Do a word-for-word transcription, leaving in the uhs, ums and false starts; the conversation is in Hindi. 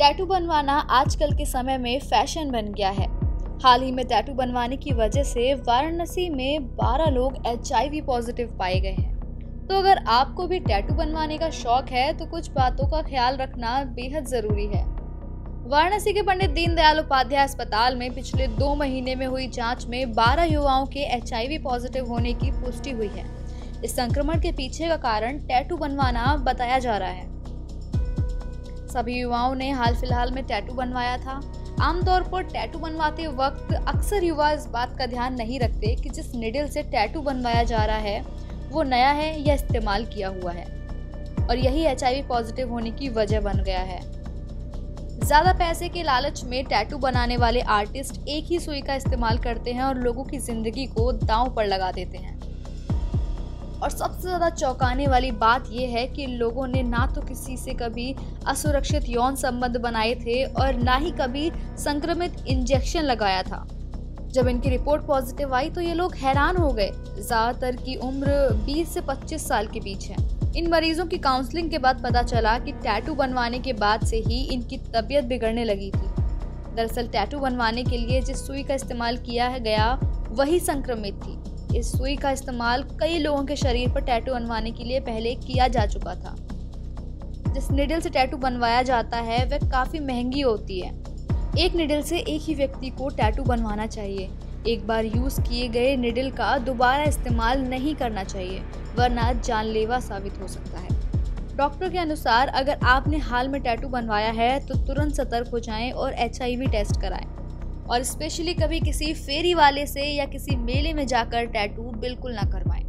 टैटू बनवाना आजकल के समय में फैशन बन गया है। हाल ही में टैटू बनवाने की वजह से वाराणसी में बारह लोग एच आई वी पॉजिटिव पाए गए हैं। तो अगर आपको भी टैटू बनवाने का शौक है तो कुछ बातों का ख्याल रखना बेहद जरूरी है। वाराणसी के पंडित दीनदयाल उपाध्याय अस्पताल में पिछले दो महीने में हुई जांच में बारह युवाओं के एच आई वी पॉजिटिव होने की पुष्टि हुई है। इस संक्रमण के पीछे का कारण टैटू बनवाना बताया जा रहा है। सभी युवाओं ने हाल फिलहाल में टैटू बनवाया था। आमतौर पर टैटू बनवाते वक्त अक्सर युवा इस बात का ध्यान नहीं रखते कि जिस निडल से टैटू बनवाया जा रहा है वो नया है या इस्तेमाल किया हुआ है, और यही एच आई वी पॉजिटिव होने की वजह बन गया है। ज्यादा पैसे के लालच में टैटू बनाने वाले आर्टिस्ट एक ही सुई का इस्तेमाल करते हैं और लोगों की जिंदगी को दांव पर लगा देते हैं। और सबसे ज्यादा चौंकाने वाली बात यह है कि लोगों ने ना तो किसी से कभी असुरक्षित यौन संबंध बनाए थे और ना ही कभी संक्रमित इंजेक्शन लगाया था। जब इनकी रिपोर्ट पॉजिटिव आई तो ये लोग हैरान हो गए। ज्यादातर की उम्र बीस से पच्चीस साल के बीच है। इन मरीजों की काउंसलिंग के बाद पता चला कि टैटू बनवाने के बाद से ही इनकी तबीयत बिगड़ने लगी थी। दरअसल टैटू बनवाने के लिए जिस सुई का इस्तेमाल किया गया वही संक्रमित थी। इस सुई का इस्तेमाल कई लोगों के शरीर पर टैटू बनवाने के लिए पहले किया जा चुका था। जिस निडल से टैटू बनवाया जाता है वह काफी महंगी होती है। एक निडल से एक ही व्यक्ति को टैटू बनवाना चाहिए। एक बार यूज किए गए निडल का दोबारा इस्तेमाल नहीं करना चाहिए, वरना जानलेवा साबित हो सकता है। डॉक्टर के अनुसार अगर आपने हाल में टैटू बनवाया है तो तुरंत सतर्क हो जाएं और एच आई वी टेस्ट कराएं। और स्पेशली कभी किसी फेरी वाले से या किसी मेले में जाकर टैटू बिल्कुल ना करवाएं।